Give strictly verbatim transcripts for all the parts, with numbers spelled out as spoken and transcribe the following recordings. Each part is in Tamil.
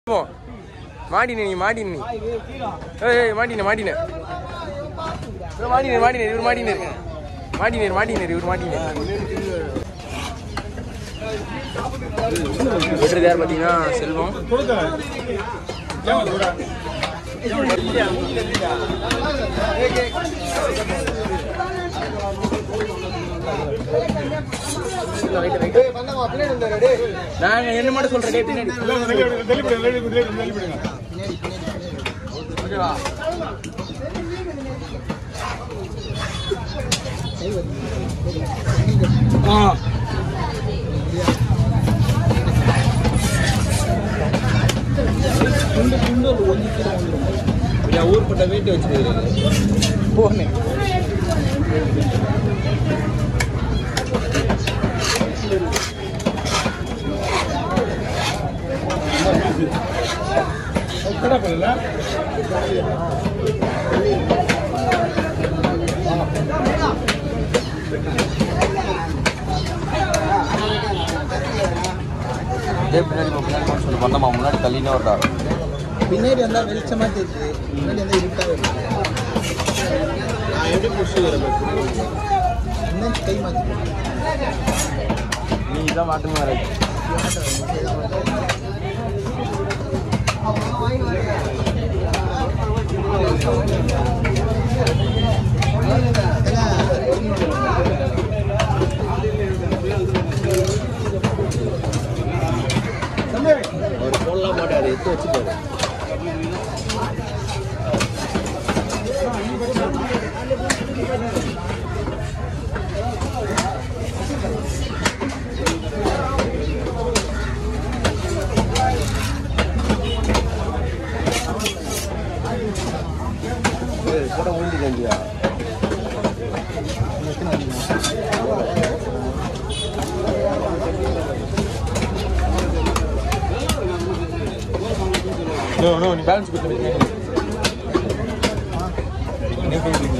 மாட்டினே நீ மாட்டினே ஏய் மாட்டினே மாட்டினே மாட்டினே மாட்டினே இவர் மாட்டினே மாட்டினே மாட்டினே இவர் மாட்டினே வெட்டுறது யார் பார்த்தீங்கன்னா செல்வம். நாங்க என்ன மட்டும் சொல்றேன் பின்னாடி ஊர்பட்ட வீட்டு வச்சிருக்காரு போனேன். பண்ணமா முன்னாடி தள்ளினே வரடா. பின்னாடி வந்தா வெளிச்சமா தெரியுது, முன்னாடி வந்தா இருட்டா வருது. நான் எப்படி புஷ் வரேன் இன்னும் கை மாற்றி நீ தான் மாட்டுங்க வர ஒரு போன்லாம் மாட்டாரு எடுத்து வச்சுட்டாரு. கூட ஊண்டி கண்டியா No, no, நீ பேலன்ஸ் கொடுத்து என்ன பேசுறீங்க?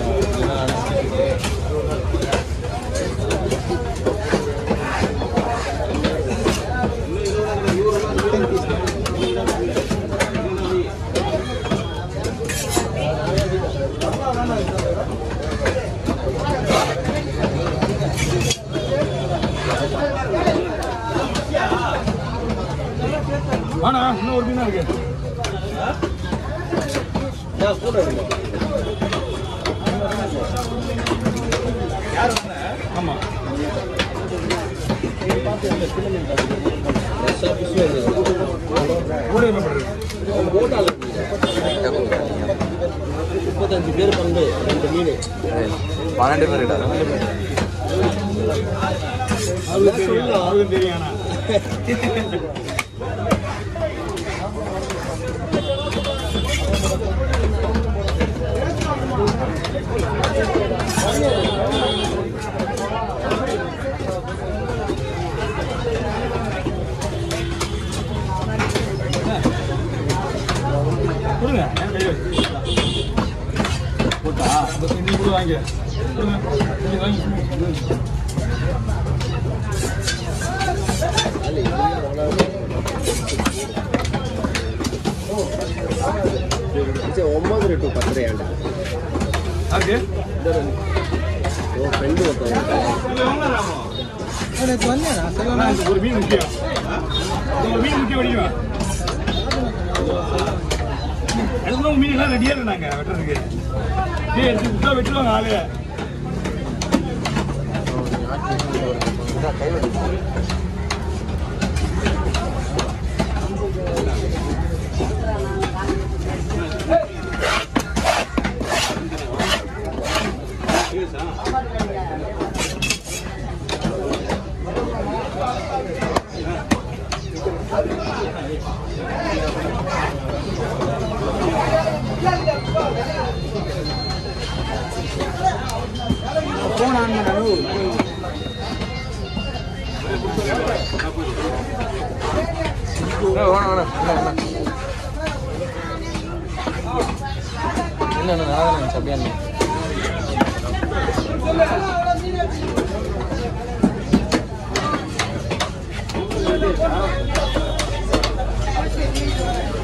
ஆனா இன்னும் ஒரு மீனா இருக்கு. ஆமா முப்பத்தஞ்சு பேர் பங்கு ரெண்டு மீன் பன்னெண்டு பேருடா. தெரியும். போட்டா நீ கூட வாங்க ஒன்பது டு பத்தரை ஆண்டு ஃப்ரெண்டு ஒரு மீன் முக்கியம் ஒரு மீன் முக்கியம் வடிவா எல்லாம் மீன் எல்லாம் ரெடியா இருந்தாங்க வெட்டுறதுக்கு எடுத்து வெட்டுவாங்க ஆளு. ஃபோன் ஆன் பண்ணு. இல்லை நல்லா தான் இருந்துச்சு அப்படியே. Thank you.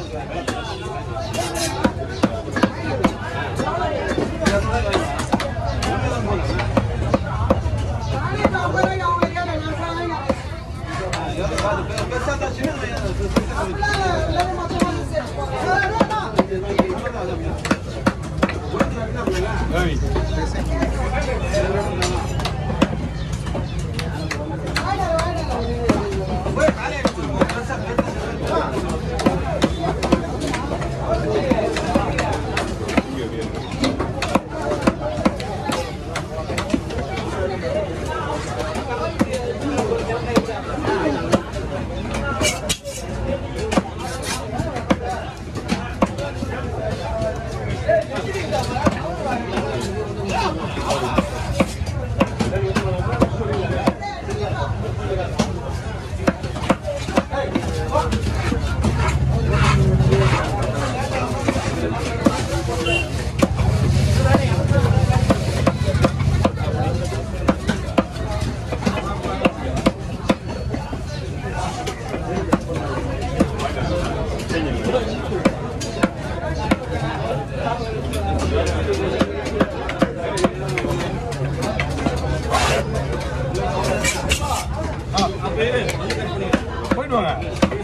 போயிட்டு வாங்க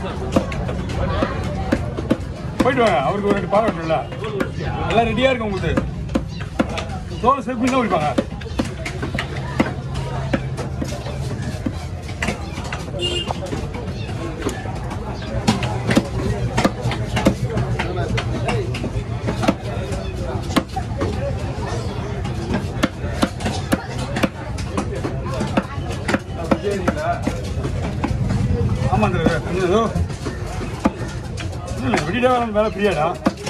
போயிட்டு வாங்க அவருக்கு ஒரு ரெண்டு பால் வெட்டல எல்லாம் ரெடியா இருக்கு உங்களுக்கு தோலை செல்ஃபி தான் குடிப்பாங்க ஆமா அந்த ஏதோ இல்லை வெளியிட வேலை ஃப்ரீயாடா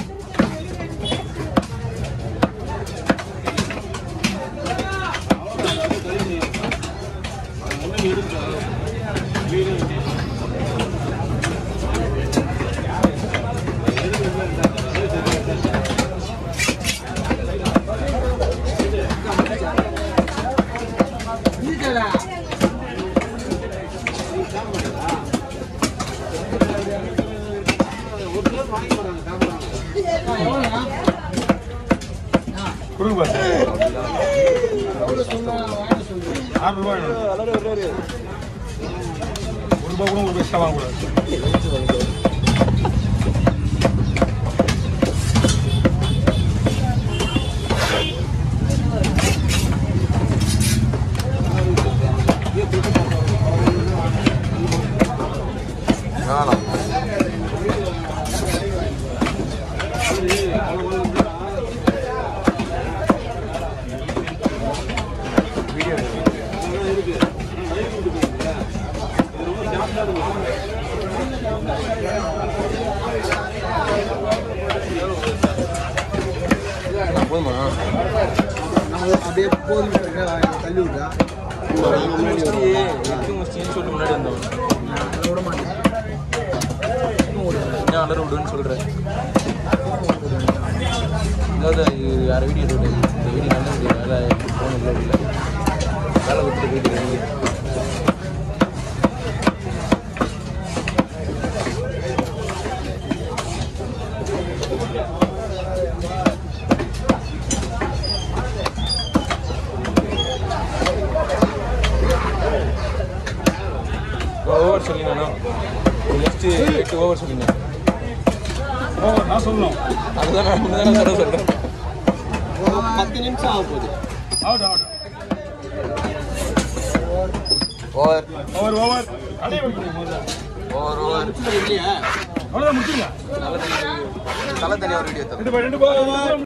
கொடுங்க பாரு ஆறு ரூபாய் ஒரு ரூபாய் கூட ஒரு எக்ஸ்ட்ரா வாங்கக்கூடாது போதுமா அப்படியே போதும் தள்ளி விட்டா சொல்லிட்டு முன்னாடி வந்தவன் விட மாட்டேன் ஏன் அலற விடுன்னு சொல்கிறேன் அதாவது வேறு வீடியோ சொல்லு இந்த வீடியோ நல்ல வீடியோ வேலை ஃபோன் இல்லை இல்லை வேலை விட்டு வீடியோ ஓவர் சொல்லிங்கண்ணா நெக்ஸ்ட்டு எட்டு ஓவர் சொல்லிங்க ஓவர் நான் சொல்லணும் அதுதான் நான் முன்னாடி தடவை சொல்கிறேன் பத்து நிமிஷம் ஆக போகுது ஆகட்டும் ஆகட்டும் ஓவர் ஓவர் ஓவர் அடைய வைக்கணும் முதல்ல ஓவர் ஓவர் இல்லையா அவ்வளோதான் முடிச்சுங்க நல்ல தனி தலை தனியாக ஒரு வீடியோ ரெண்டு பாய் ரெண்டு பாய்